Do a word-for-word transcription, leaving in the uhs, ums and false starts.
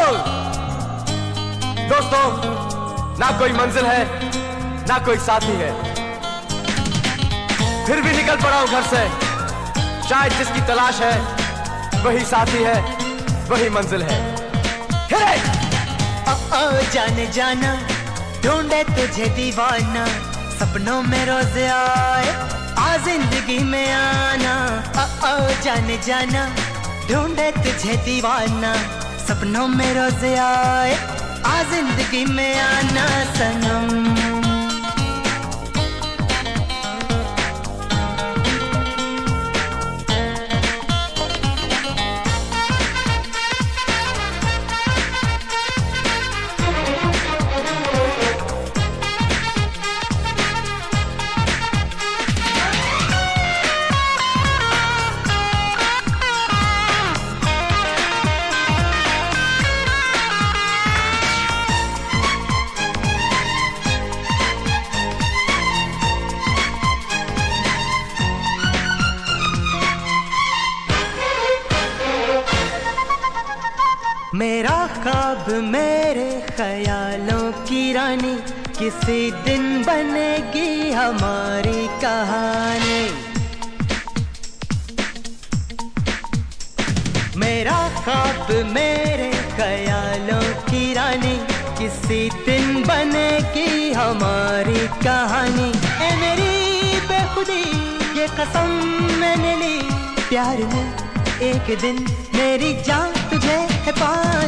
दोस्तों, ना कोई मंजिल है ना कोई साथी है, फिर भी निकल पड़ा हूं घर से। शायद जिसकी तलाश है वही साथी है, वही मंजिल है। ओ ओ जाने जाना, ढूंढे तुझे दीवाना, सपनों में रोज आए आ जिंदगी में आना। ओ ओ जाने जाना, ढूंढे तुझे दीवाना, सपनों में रोज आए आ जिंदगी में आना सनम। मेरा ख्वाब मेरे ख्यालों की रानी, किसी दिन बनेगी हमारी कहानी। मेरा ख्वाब मेरे ख्यालों की रानी, किसी दिन बनेगी हमारी कहानी। ए मेरी बेखुदी ये कसम मैंने ली, प्यार में एक दिन मेरी जान तुझे है पा